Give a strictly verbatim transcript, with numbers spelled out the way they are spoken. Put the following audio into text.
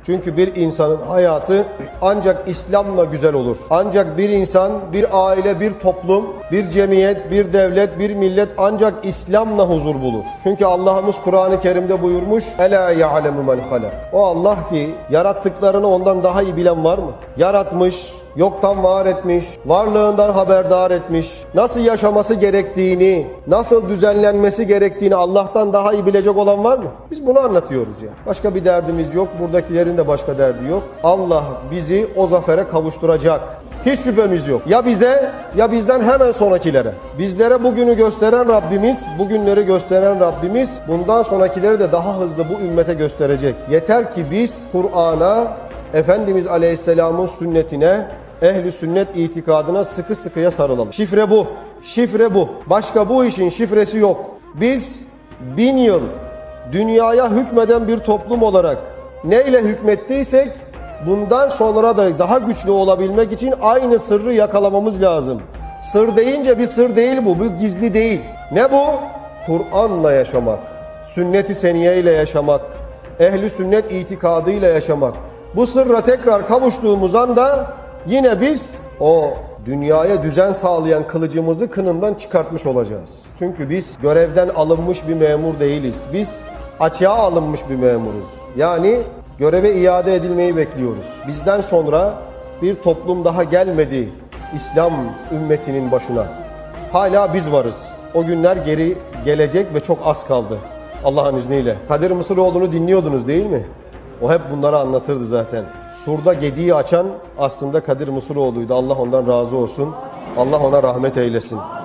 Çünkü bir insanın hayatı ancak İslam'la güzel olur. Ancak bir insan, bir aile, bir toplum, bir cemiyet, bir devlet, bir millet ancak İslam'la huzur bulur. Çünkü Allah'ımız Kur'an-ı Kerim'de buyurmuş: "Ela ya'lemu men halak." O Allah ki yarattıklarını ondan daha iyi bilen var mı? Yaratmış, yoktan var etmiş, varlığından haberdar etmiş, nasıl yaşaması gerektiğini, nasıl düzenlenmesi gerektiğini Allah'tan daha iyi bilecek olan var mı? Biz bunu anlatıyoruz ya. Başka bir derdimiz yok, buradakilerin de başka derdi yok. Allah bizi o zafere kavuşturacak. Hiç şüphemiz yok. Ya bize ya bizden hemen sonrakilere. Bizlere bugünü gösteren Rabbimiz, bugünleri gösteren Rabbimiz bundan sonrakileri de daha hızlı bu ümmete gösterecek. Yeter ki biz Kur'an'a, Efendimiz Aleyhisselam'ın sünnetine, ehli sünnet itikadına sıkı sıkıya sarılalım. Şifre bu. Şifre bu. Başka bu işin şifresi yok. Biz bin yıl dünyaya hükmeden bir toplum olarak neyle hükmettiysek bundan sonra da daha güçlü olabilmek için aynı sırrı yakalamamız lazım. Sır deyince bir sır değil bu. Bu gizli değil. Ne bu? Kur'an'la yaşamak. Sünnet-i seniye ile yaşamak. Ehli sünnet itikadıyla yaşamak. Bu sırra tekrar kavuştuğumuz anda yine biz o dünyaya düzen sağlayan kılıcımızı kınından çıkartmış olacağız. Çünkü biz görevden alınmış bir memur değiliz. Biz açığa alınmış bir memuruz. Yani göreve iade edilmeyi bekliyoruz. Bizden sonra bir toplum daha gelmedi İslam ümmetinin başına. Hala biz varız. O günler geri gelecek ve çok az kaldı Allah'ın izniyle. Kadir Mısıroğlu'nu dinliyordunuz değil mi? O hep bunları anlatırdı zaten. Surda gediği açan aslında Kadir Mısıroğlu'ydu. Allah ondan razı olsun. Allah ona rahmet eylesin.